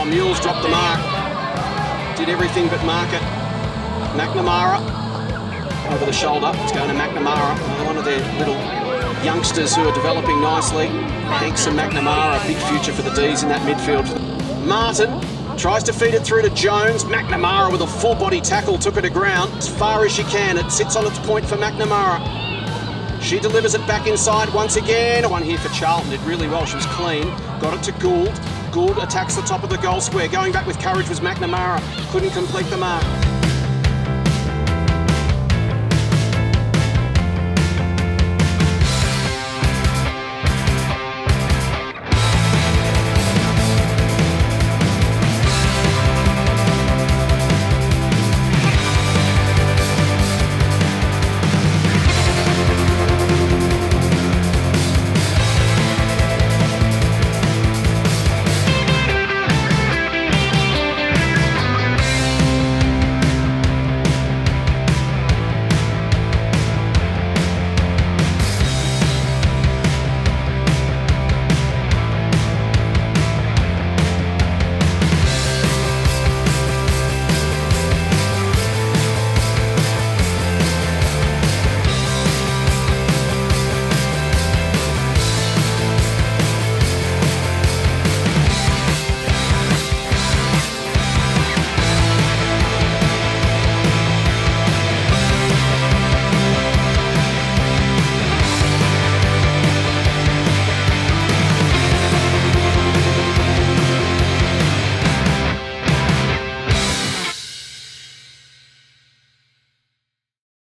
Oh, Mules dropped the mark. Did everything but mark it. McNamara over the shoulder. It's going to McNamara, one of their little youngsters who are developing nicely. Hanks and McNamara, a big future for the D's in that midfield. Martin tries to feed it through to Jones. McNamara with a full body tackle took her to ground as far as she can. It sits on its point for McNamara. She delivers it back inside once again. One here for Charlton, did really well. She was clean. Got it to Gould. Gould attacks the top of the goal square. Going back with courage was McNamara. Couldn't complete the mark.